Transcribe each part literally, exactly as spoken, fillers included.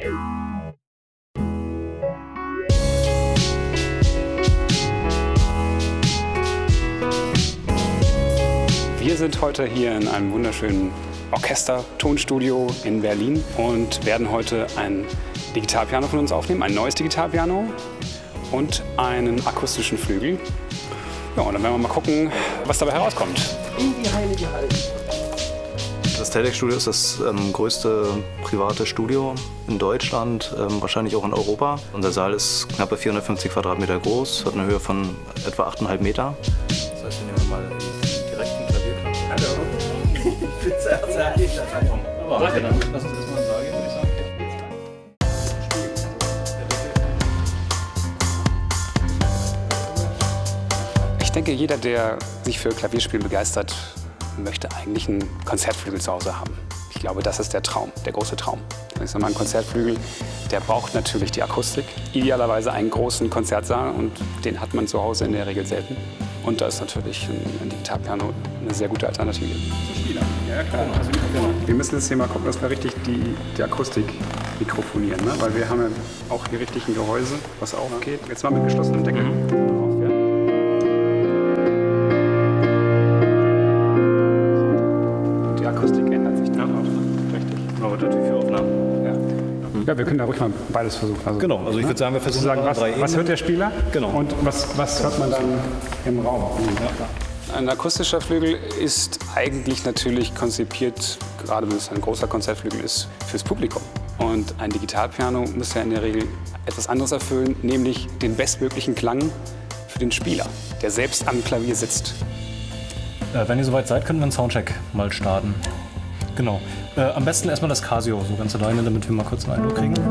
Wir sind heute hier in einem wunderschönen Orchester-Tonstudio in Berlin und werden heute ein Digitalpiano von uns aufnehmen, ein neues Digitalpiano und einen akustischen Flügel. Ja, und dann werden wir mal gucken, was dabei herauskommt. In die heilige Halle. Das Telex-Studio ist das ähm, größte private Studio in Deutschland, ähm, wahrscheinlich auch in Europa. Unser Saal ist knappe vierhundertfünfzig Quadratmeter groß, hat eine Höhe von etwa acht Komma fünf Meter. Das heißt, wir nehmen mal die direkten Klavierklappen. Hallo. Ich bin sehr, sehr hilfreich. Aber okay, dann lass uns erstmal in den Saal gehen, würde ich sagen. Ich denke, jeder, der sich für Klavierspielen begeistert, möchte eigentlich einen Konzertflügel zu Hause haben. Ich glaube, das ist der Traum, der große Traum. Ich sage mal, ein Konzertflügel, der braucht natürlich die Akustik. Idealerweise einen großen Konzertsaal und den hat man zu Hause in der Regel selten. Und da ist natürlich ein, ein Digitalpiano eine sehr gute Alternative. Zum Spieler. Ja, klar. Also wir müssen jetzt hier mal gucken, dass wir richtig die, die Akustik mikrofonieren, ne? Weil wir haben ja auch hier richtig ein Gehäuse, was aufgeht. Jetzt mal mit geschlossenem Deckel. Mhm. Die Akustik ändert sich dann auch. Richtig. Aber natürlich für Aufnahmen. Ja. Ja, wir können da ruhig mal beides versuchen. Also, Genau, also ich würde sagen, wir versuchen sagen, was, drei was hört der Spieler? Genau. Und was, was hört man dann im Raum? Ja. Ein akustischer Flügel ist eigentlich natürlich konzipiert, gerade wenn es ein großer Konzertflügel ist, fürs Publikum. Und ein Digitalpiano muss ja in der Regel etwas anderes erfüllen, nämlich den bestmöglichen Klang für den Spieler, der selbst am Klavier sitzt. Äh, wenn ihr soweit seid, können wir einen Soundcheck mal starten. Genau. Äh, am besten erstmal das Casio, so ganz alleine, damit wir mal kurz einen Eindruck kriegen.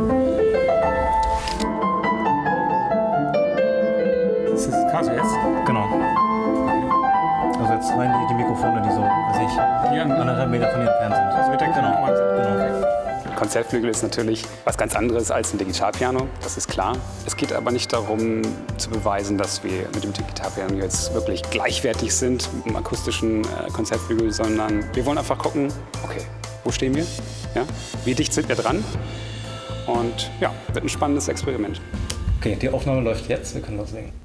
Das ist das Casio jetzt? Genau. Also jetzt rein die, die Mikrofone, die so, weiß ich, Hier anderthalb Meter von hier entfernt sind. Also wird der genau. genau. Konzertflügel ist natürlich was ganz anderes als ein Digitalpiano, das ist klar. Es geht aber nicht darum zu beweisen, dass wir mit dem Digitalpiano jetzt wirklich gleichwertig sind mit einem akustischen äh, Konzertflügel, sondern wir wollen einfach gucken, okay, wo stehen wir? Ja? Wie dicht sind wir dran? Und ja, wird ein spannendes Experiment. Okay, die Aufnahme läuft jetzt, wir können loslegen.